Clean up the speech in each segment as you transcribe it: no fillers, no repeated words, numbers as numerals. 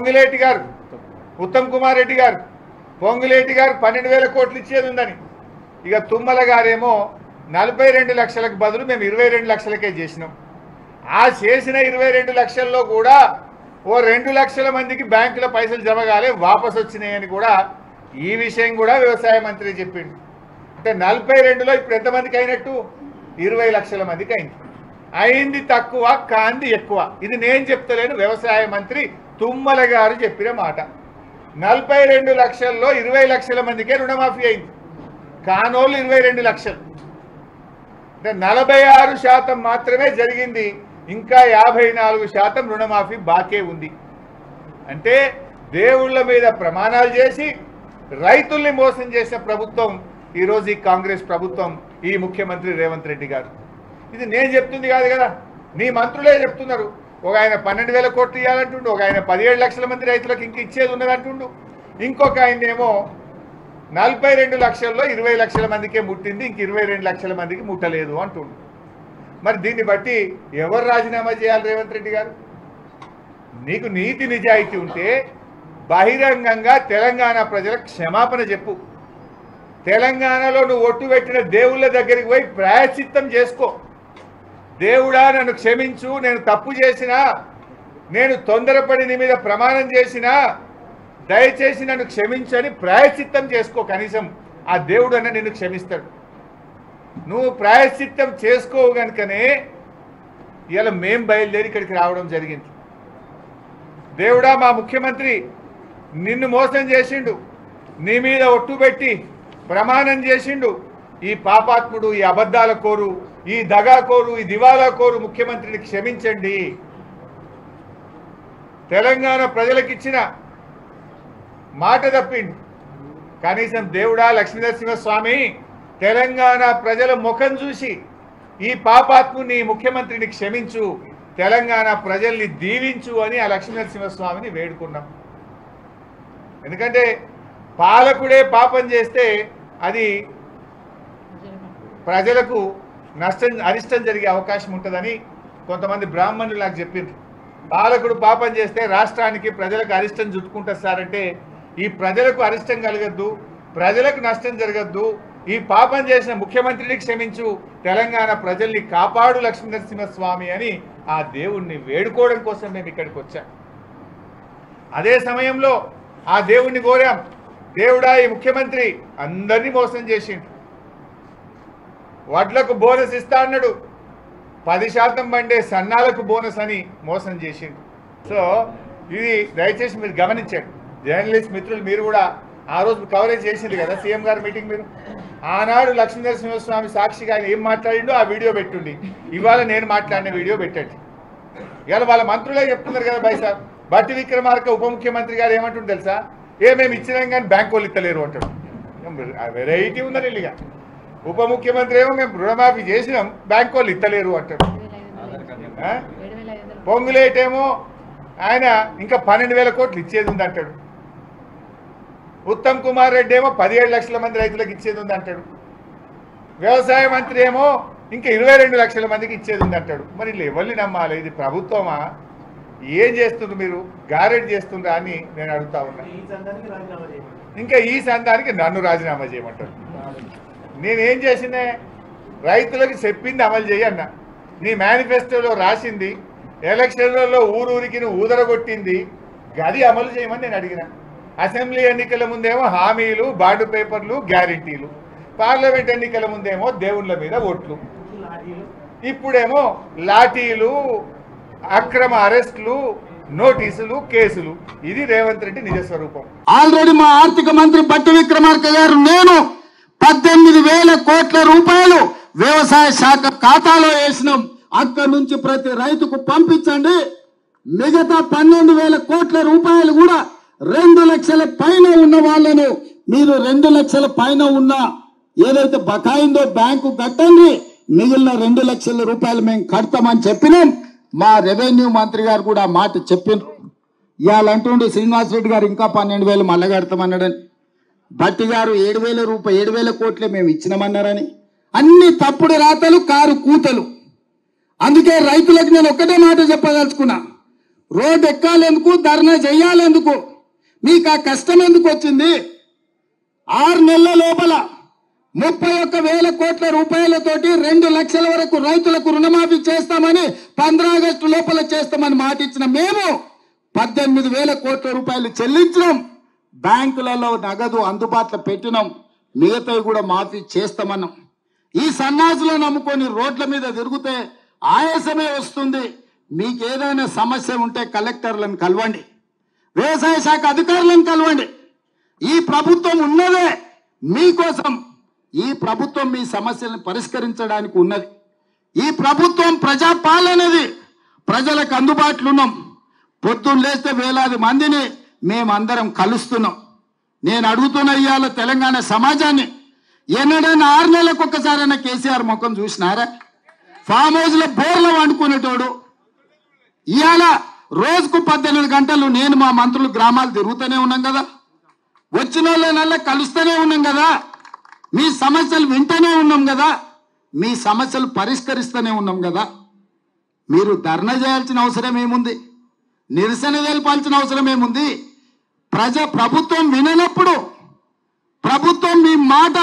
పొంగులేటి గారు ఉత్తమ్ కుమార్ రెడ్డి గారు పొంగులేటి గారు 12,000 కోట్లు ఇచ్చేది ఉందని, ఇక తుమ్మల గారేమో 42 లక్షలకు బదులు మేము 22 లక్షలకే చేసినాం. ఆ చేసిన 22 లక్షల్లో కూడా ఓ 2 లక్షల మందికి బ్యాంకులో పైసలు జమ కాలే, వాపసు వచ్చినాయని కూడా ఈ విషయం కూడా వ్యవసాయ మంత్రి చెప్పిండు. అంటే 42లో ఇప్పుడు ఎంతమందికి అయినట్టు? 20 లక్షల మందికి అయింది. అయింది తక్కువ, కాంది ఎక్కువ. ఇది నేను చెప్తలేను, వ్యవసాయ మంత్రి తుమ్మల గారు చెప్పిన మాట. 42 లక్షల్లో 20 లక్షల మందికే రుణమాఫీ అయింది, కానోళ్ళు 22 లక్షలు. అంటే 46% మాత్రమే జరిగింది, ఇంకా 54% రుణమాఫీ బాకే ఉంది. అంటే దేవుళ్ళ మీద ప్రమాణాలు చేసి రైతుల్ని మోసం చేసిన ప్రభుత్వం ఈరోజు ఈ కాంగ్రెస్ ప్రభుత్వం, ఈ ముఖ్యమంత్రి రేవంత్ రెడ్డి గారు. ఇది నేను చెప్తుంది కాదు కదా, నీ మంత్రులే చెప్తున్నారు. ఒక ఆయన 12,000 కోట్లు ఇవ్వాలంటుండు, ఒక ఆయన 17 లక్షల మంది రైతులకు ఇంక ఇచ్చేది ఉన్నదంటుండు, ఇంకొక ఆయన ఏమో 42 లక్షల్లో 20 లక్షల మందికే ముట్టింది, ఇంక 22 లక్షల మందికి ముట్టలేదు అంటుండు. మరి దీన్ని బట్టి ఎవరు రాజీనామా చేయాలి? రేవంత్ రెడ్డి గారు, నీకు నీతి నిజాయితీ ఉంటే బహిరంగంగా తెలంగాణ ప్రజలకు క్షమాపణ చెప్పు. తెలంగాణలో నువ్వు ఒట్టు పెట్టిన దేవుళ్ళ దగ్గరికి పోయి ప్రాయశ్చిత్తం చేసుకో. దేవుడా నన్ను క్షమించు, నేను తప్పు చేసినా, నేను తొందరపడి నీ మీద ప్రమాణం చేసినా దయచేసి నన్ను క్షమించని ప్రాయశ్చిత్తం చేసుకో. కనీసం ఆ దేవుడు అన్న నిన్ను క్షమిస్తాడు. నువ్వు ప్రాయశ్చిత్తం చేసుకోవు కనుకనే ఇలా మేం బయలుదేరి ఇక్కడికి రావడం జరిగింది. దేవుడా మా ముఖ్యమంత్రి నిన్ను మోసం చేసిండు, నీ మీద ఒట్టు పెట్టి ప్రమాణం చేసిండు, ఈ పాపాత్ముడు, ఈ అబద్ధాల కోరు, ఈ దగాకోరు, ఈ దివాలా కోరు ముఖ్యమంత్రిని క్షమించండి. తెలంగాణ ప్రజలకిచ్చిన మాట తప్పిండు. కనీసం దేవుడా లక్ష్మీనరసింహస్వామి తెలంగాణ ప్రజల ముఖం చూసి ఈ పాపాత్ముని ముఖ్యమంత్రిని క్షమించు, తెలంగాణ ప్రజల్ని దీవించు అని ఆ లక్ష్మీనరసింహస్వామిని వేడుకున్నాం. ఎందుకంటే పాలకుడే పాపం చేస్తే అది ప్రజలకు అరిష్టం జరిగే అవకాశం ఉంటుందని కొంతమంది బ్రాహ్మణులు నాకు చెప్పిండ్రు. పాలకుడు పాపం చేస్తే రాష్ట్రానికి ప్రజలకు అరిష్టం చుట్టుకుంటారు సార్ అంటే, ఈ ప్రజలకు అరిష్టం కలగద్దు, ప్రజలకు నష్టం జరగద్దు, ఈ పాపం చేసిన ముఖ్యమంత్రిని క్షమించు, తెలంగాణ ప్రజల్ని కాపాడు లక్ష్మీనరసింహస్వామి అని ఆ దేవుణ్ణి వేడుకోవడం కోసం మేము ఇక్కడికి వచ్చాం. అదే సమయంలో ఆ దేవుణ్ణి కోరాం, దేవుడా ఈ ముఖ్యమంత్రి అందరినీ మోసం చేసిండు, వడ్లకు బోనస్ ఇస్తా అన్నాడు, 10% పండే సన్నాలకు బోనస్ అని మోసం చేసిండు. సో ఇది దయచేసి మీరు గమనించండి. జర్నలిస్ట్ మిత్రులు మీరు కూడా ఆ రోజు కవరేజ్ చేసింది కదా సీఎం గారి మీటింగ్. మీరు ఆనాడు లక్ష్మీనరసింహస్వామి సాక్షిగా ఆయన ఏం మాట్లాడిండో ఆ వీడియో పెట్టుండి, ఇవాళ నేను మాట్లాడిన వీడియో పెట్టండి. ఇవాళ వాళ్ళ మంత్రులే చెప్తున్నారు కదా బై సార్. బట్టి విక్రమార్క ఉప ముఖ్యమంత్రి గారు ఏమంటుంది తెలుసా, మేము ఇచ్చినాం కానీ బ్యాంకు వాళ్ళు ఇస్తలేరు అంటాడు. వెరైటీ ఉందని ఇల్లుగా. ఉప ముఖ్యమంత్రి ఏమో మేము రుణమాఫీ చేసినాం, బ్యాంకు వాళ్ళు ఇస్తలేరు అంటాడు. పొంగులేటేమో ఆయన ఇంకా 12,000 కోట్లు ఇచ్చేది ఉంది అంటాడు. ఉత్తమ్ కుమార్ రెడ్డి ఏమో 17 లక్షల మంది రైతులకు ఇచ్చేది ఉంది అంటాడు. వ్యవసాయ మంత్రి ఏమో ఇంకా 22 లక్షల మందికి ఇచ్చేది ఉంది అంటాడు. మరి వీళ్ళు ఎవరిని నమ్మాలి? ఇది ప్రభుత్వమా? ఏం చేస్తుండ్రు మీరు? గారెడ్ చేస్తుండ్రా అని నేను అడుగుతా ఉన్నా. ఇంకా ఈ సందానికి నన్ను రాజీనామా చేయమంటారు. నేనేం చేసినే? రైతులకు చెప్పింది అమలు చేయన్న. నీ మేనిఫెస్టోలో రాసింది, ఎలక్షన్లలో ఊరూరికి ఊదరగొట్టింది, గది అమలు చేయమని నేను అడిగిన. అసెంబ్లీ ఎన్నికల ముందేమో హామీలు, బాండ్ పేపర్లు, గ్యారెంటీలు, పార్లమెంట్ ఎన్నికల ముందేమో దేవుళ్ళ మీద ఓట్లు, ఇప్పుడేమో లాఠీలు, అక్రమ అరెస్టులు, నోటీసులు, కేసులు. ఇది రేవంత్ రెడ్డి నిజ స్వరూపం. ఆల్రెడీ మా ఆర్థిక మంత్రి బట్టి విక్రమార్క గారు నేను 18,000 కోట్ల రూపాయలు వ్యవసాయ శాఖ ఖాతాలో వేసినాం. అక్కడి నుంచి ప్రతి రైతుకు పంపించండి. మిగతా 12,000 కోట్ల రూపాయలు కూడా 2 లక్షల పైన ఉన్న వాళ్ళను మీరు 2 లక్షల పైన ఉన్న ఏదైతే బకాయిందో బ్యాంకు కట్టండి, మిగిలిన 2 లక్షల రూపాయలు మేము కడతామని చెప్పినాం. మా రెవెన్యూ మంత్రి గారు కూడా మాట చెప్పిండ్రు. ఇవాళ అంటుండే శ్రీనివాసరెడ్డి గారు ఇంకా 12,000 మళ్ళా కడతామన్నాడని, భట్టి గారు 7,000 కోట్లే మేము ఇచ్చినామన్నారని. అన్ని తప్పుడు రాతలు, కారు కూతలు. అందుకే రైతులకు నేను ఒక్కటే మాట చెప్పదలుచుకున్నా, రోడ్ ఎక్కాలెందుకు, ధర్నా చెయ్యాలెందుకు? మీకు ఆ కష్టం ఎందుకు వచ్చింది? 6 నెలల లోపల 31,000 కోట్ల రూపాయలతోటి 2 లక్షల వరకు రైతులకు రుణమాఫీ చేస్తామని 15 ఆగస్టు లోపల చేస్తామని మాట ఇచ్చిన మేము 18,000 కోట్ల రూపాయలు చెల్లించినాం. బ్యాంకులలో నగదు అందుబాటులో పెట్టినాం. మిగతావి కూడా మాఫీ చేస్తామన్నాం. ఈ సన్నాసులను నమ్ముకొని రోడ్ల మీద తిరిగితే ఆయాసమే వస్తుంది. మీకు ఏదైనా సమస్య ఉంటే కలెక్టర్లను కలవండి, వ్యవసాయ శాఖ అధికారులను కలవండి. ఈ ప్రభుత్వం ఉన్నదే మీకోసం. ఈ ప్రభుత్వం మీ సమస్యలను పరిష్కరించడానికి ఉన్నది. ఈ ప్రభుత్వం ప్రజాపాలనది. ప్రజలకు అందుబాటులో ఉన్నాం. పొద్దున్న లేస్తే వేలాది మందిని మేమందరం కలుస్తున్నాం. నేను అడుగుతున్న ఇవాళ తెలంగాణ సమాజాన్ని, ఎన్నడైనా 6 నెలలకు ఒక్కసారైనా కేసీఆర్ ముఖం చూసినారా? ఫామ్ హౌస్ లో బోర్లు వండుకునేటోడు ఇవాళ రోజుకు 18 గంటలు నేను మా మంత్రులు గ్రామాలు తిరుగుతూనే ఉన్నాం కదా, వచ్చిన వాళ్ళనల్లా కలుస్తూనే ఉన్నాం కదా, మీ సమస్యలు వింటూనే ఉన్నాం కదా, మీ సమస్యలు పరిష్కరిస్తూనే ఉన్నాం కదా. మీరు ధర్నా చేయాల్సిన అవసరం ఏముంది? నిరసన తెలపాల్సిన అవసరం ఏముంది? ప్రభుత్వం విననప్పుడు, ప్రభుత్వం మీ మాట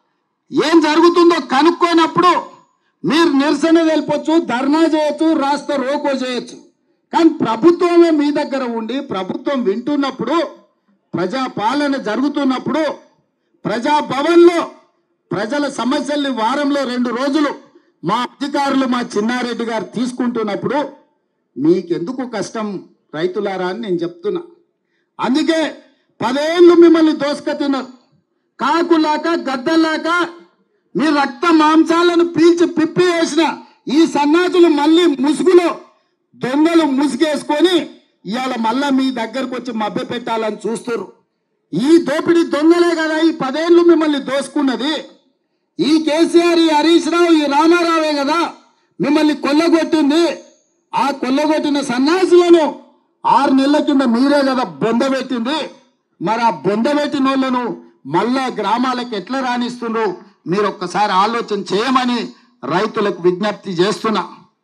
ఏం జరుగుతుందో కనుక్కోనప్పుడు మీరు నిరసన తెలపొచ్చు, ధర్నా చేయొచ్చు, రాస్తా రోకో చేయొచ్చు. కానీ ప్రభుత్వమే మీ దగ్గర ఉండి ప్రభుత్వం వింటున్నప్పుడు, ప్రజాపాలన జరుగుతున్నప్పుడు, ప్రజాభవన్లో ప్రజల సమస్యల్ని వారంలో 2 రోజులు మా అధికారులు, మా చిన్నారెడ్డి గారు తీసుకుంటున్నప్పుడు మీకెందుకు కష్టం రైతులారా అని నేను చెప్తున్నా. అందుకే 10 ఏళ్ళు మిమ్మల్ని దోసుక తిన్నారు. కాకులాక గద్దలాక మీ రక్త మాంసాలను పీల్చి పిప్పి వేసిన ఈ సన్నాసులు మళ్ళీ ముసుగులో దొంగలు ముసుగేసుకొని ఇవాళ మళ్ళా మీ దగ్గరకు వచ్చి మభ్య పెట్టాలని చూస్తారు. ఈ దోపిడీ దొంగలే కదా ఈ 10 ఏళ్ళు మిమ్మల్ని దోసుకున్నది. ఈ కేసీఆర్, ఈ హరీష్ రావు, ఈ రామారావే కదా మిమ్మల్ని కొల్లగొట్టింది. ఆ కొల్లగొట్టిన సన్నాసులను 6 నెలల కింద మీరే కదా బొందబెట్టింది. మరి ఆ బొందబెట్టిన వాళ్ళను మళ్ళా గ్రామాలకు ఎట్లా రాణిస్తుండ్రు మీరు ఒక్కసారి ఆలోచన చేయమని రైతులకు విజ్ఞప్తి చేస్తున్నా.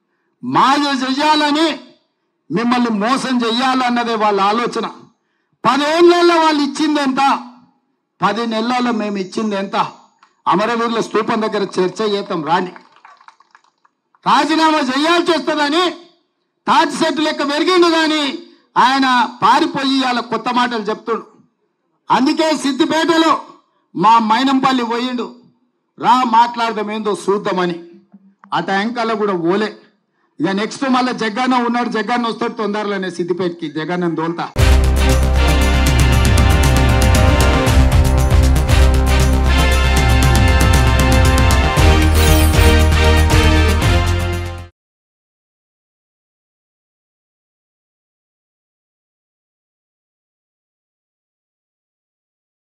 మాయ చెయ్యాలని, మిమ్మల్ని మోసం చెయ్యాలన్నదే వాళ్ళ ఆలోచన. 10 ఏళ్ళలో వాళ్ళు ఇచ్చింది ఎంత? 10 నెలల్లో మేము ఇచ్చింది ఎంత? అమరవీరుల స్తూపం దగ్గర చర్చ చేద్దాం రాండి. రాజీనామా చేయాల్సి వస్తుందని తాటి సెట్టు లెక్క పెరిగిండు కానీ ఆయన పారిపోయి ఇవాళ కొత్త మాటలు చెప్తుండు. అందుకే సిద్దిపేటలో మా మైనంపల్లి పోయిండు, రా మాట్లాడదాం ఏందో చూద్దామని. ఆ ట్యాంకల్లో కూడా ఓలే. ఇక నెక్స్ట్ మళ్ళీ జగన్ ఉన్నాడు, జగన్ వస్తాడు తొందరలోనే సిద్దిపేటకి, జగన్ తోలుతా.